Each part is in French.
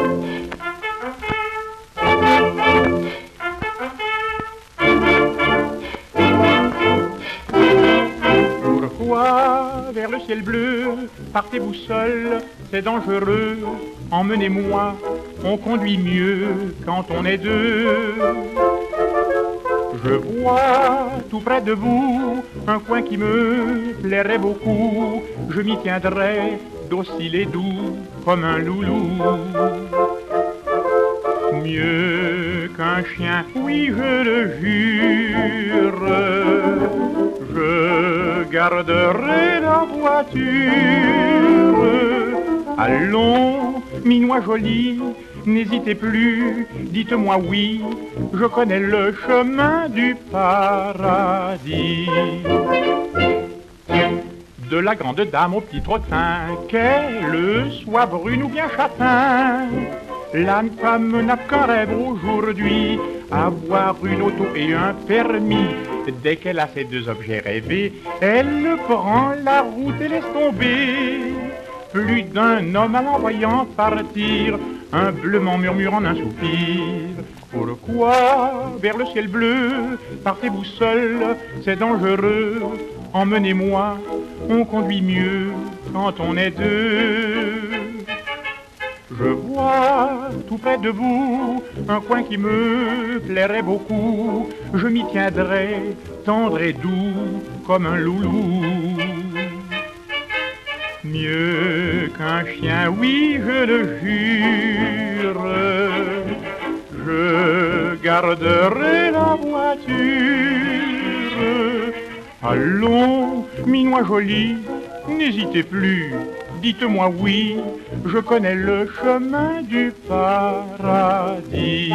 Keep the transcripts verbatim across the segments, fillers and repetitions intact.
Pourquoi vers le ciel bleu partez-vous seul? C'est dangereux, emmenez-moi, on conduit mieux quand on est deux. Je vois tout près de vous un coin qui me plairait beaucoup. Je m'y tiendrai docile et doux comme un loulou. Mieux qu'un chien, oui je le jure, je garderai la voiture. Allons, minois joli, n'hésitez plus, dites-moi oui, je connais le chemin du paradis. De la grande dame au petit trottin, qu'elle soit brune ou bien châtain, la femme n'a qu'un rêve aujourd'hui, avoir une auto et un permis. Dès qu'elle a ces deux objets rêvés, elle prend la route et laisse tomber. Plus d'un homme à l'envoyant partir, humblement murmurant un soupir. Pourquoi vers le ciel bleu partez-vous seul? C'est dangereux, emmenez-moi, on conduit mieux quand on est deux. Je vois tout près de vous un coin qui me plairait beaucoup. Je m'y tiendrai, tendre et doux comme un loulou. Mieux qu'un chien, oui, je le jure, je garderai la voiture. Allons, minois joli, n'hésitez plus, dites-moi oui, je connais le chemin du paradis.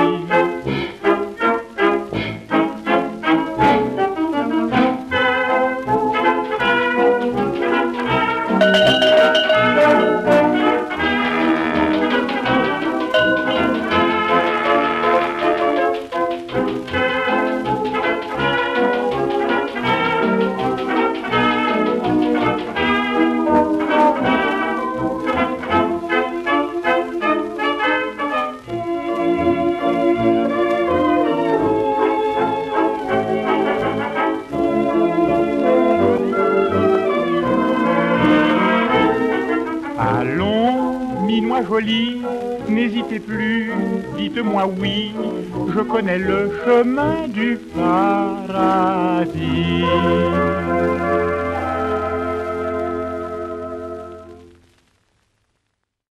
Allons, minois joli, n'hésitez plus, dites-moi oui, je connais le chemin du paradis.